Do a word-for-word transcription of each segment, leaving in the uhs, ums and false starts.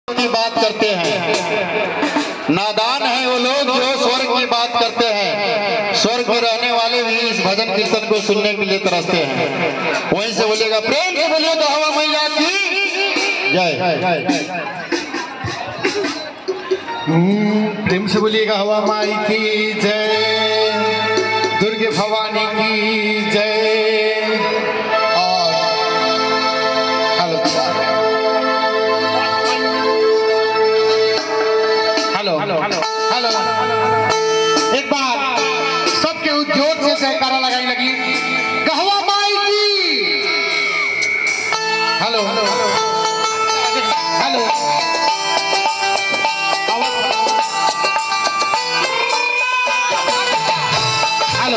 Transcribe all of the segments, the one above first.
की बात करते हैं, नादान है वो लोग जो स्वर्ग की बात करते हैं। स्वर्ग में रहने वाले भी इस भजन कीर्तन को सुनने के लिए तरसते हैं। वहीं से बोलेगा, प्रेम से बोलिए तो हवा मैया की जय। प्रेम से बोलिएगा हवा माई की जय, दुर्गे भवानी की जय। और हेलो हेलो हेलो हेलो एक बार सबके उद्योग से जयकारा लगाई लगी कहवा माई की। हेलो हेलो हेलो हेलो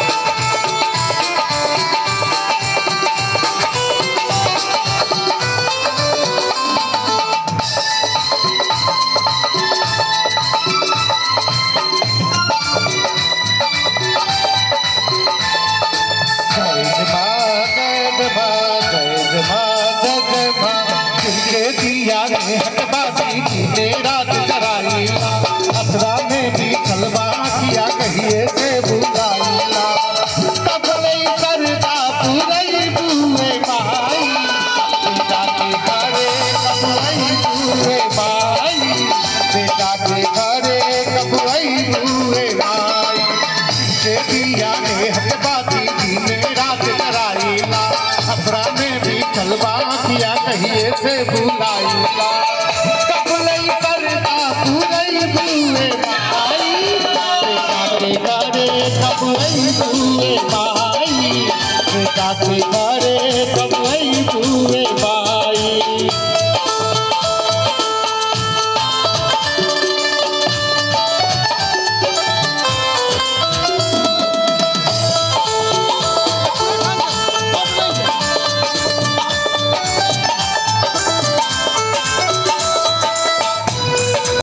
दिया ने हटबाजी की मेरा जराई असरा में भी कलवा किया कहिए से बुलाईला तब नहीं करता पूरे बुए भाई बेटा के घरे कब आई बुए भाई बेटा के घरे कब आई बुए भाई से दिया ने हटबाजी की मेरा जराईला असरा में भी कलवा किया कहिए से बुलाईला कब नहीं करता पूरे बुए भाई बेटा के घरे कब आई बुए भाई बेटा के